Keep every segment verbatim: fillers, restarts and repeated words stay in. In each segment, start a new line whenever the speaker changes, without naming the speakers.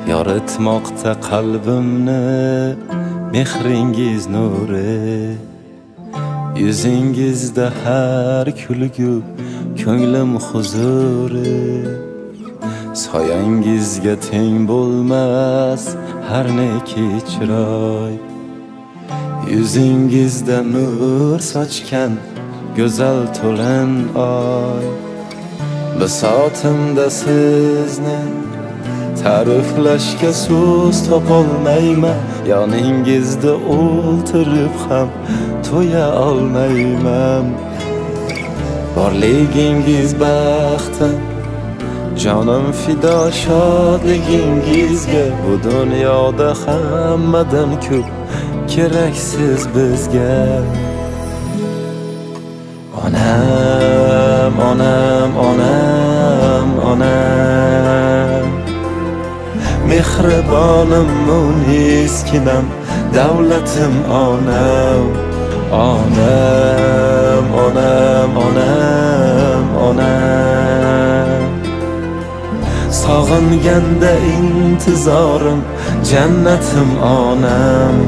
yoritmoqda qalbimni mehringiz nuri. Yuzingizda har kulgu ko'nglim huzuri. Soyangizga teng bo'lmas har neki chiroy. Yuzingizda nur sochgan go'zal to'lin oy. Bisotimda sizni ta'riflashga so'z topolmayman. Yoningizda o'ltirib ham to'ya olmayman. Borligingiz baxtim, jonim fido shodligingizga. Bu dunyoda hammadan ko'p keraksiz bizga. Onam, onam, onam, onam, mehribonim, muniskinam, davlatim onam. Onam, onam, onam, onam, sog'inganda intizorim, jannatim onam.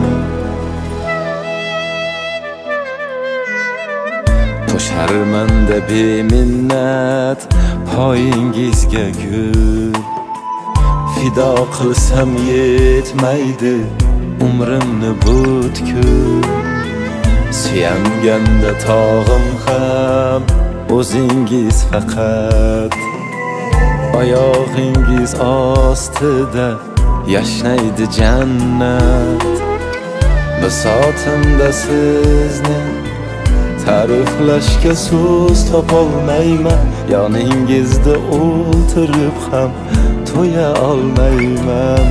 To'sharmanda beminnat poyingizga gul. Fido qilsam yetmaydi umrimni butkul. Suyanganda tog'im ham o'zingiz faqat. Oyog'ingiz ostida yashnaydi jannat. Bisotimda sizni ta'riflashga so'z topolmayman. Yoningizda o'ltirib ham to'ya olmayman.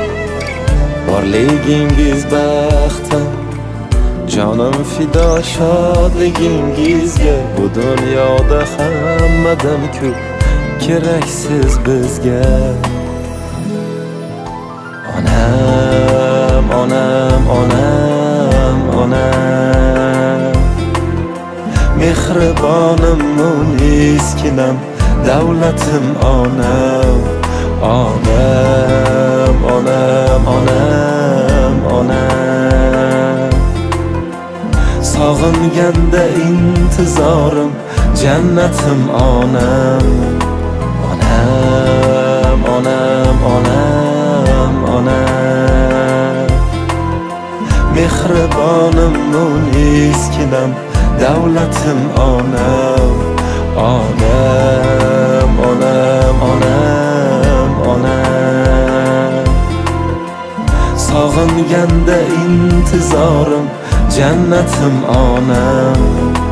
Borligingiz baxtim, jonim fido shodligingizga. Bu dunyoda hammadan ko'p keraksiz bizga. Onam, onam, onam, onam, mehribonim, muniskinam, davlatim onam. Onam, onam, onam, onam, sog'inganda intizorim, jannatim onam. Onam, onam, onam, onam, mehribonim, muniskinam, davlatim onam. Onam, onam, onam, onam, sog'inganda intizorim, jannatim onam.